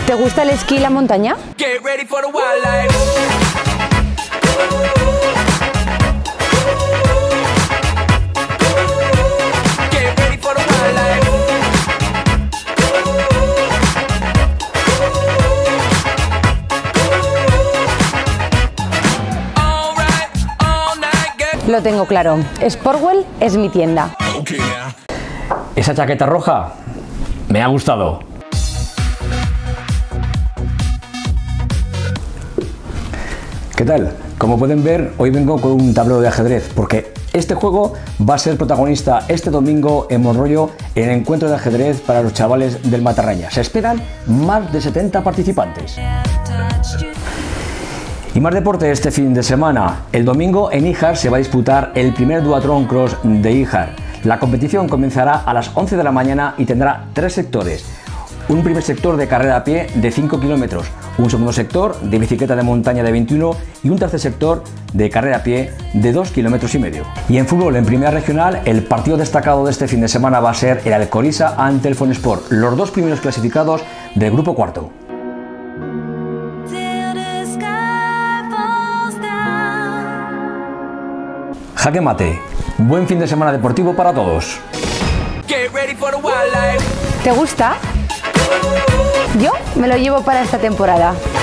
¿Te gusta el esquí y la montaña? Lo tengo claro. Sportwell es mi tienda. Esa chaqueta roja me ha gustado. ¿Qué tal? Como pueden ver, hoy vengo con un tablero de ajedrez porque este juego va a ser protagonista este domingo en Monroyo en el encuentro de ajedrez para los chavales del Matarraña. Se esperan más de 70 participantes. Y más deporte este fin de semana. El domingo en Híjar se va a disputar el primer Duathlon Cross de Híjar. La competición comenzará a las 11 de la mañana y tendrá 3 sectores. Un primer sector de carrera a pie de 5 kilómetros, un segundo sector de bicicleta de montaña de 21 y un tercer sector de carrera a pie de 2,5 kilómetros. Y en fútbol, en primera regional, el partido destacado de este fin de semana va a ser el Alcoriza ante el Fonesport, los dos primeros clasificados del grupo cuarto. Jaque mate. Buen fin de semana deportivo para todos. ¿Te gusta? Yo me lo llevo para esta temporada.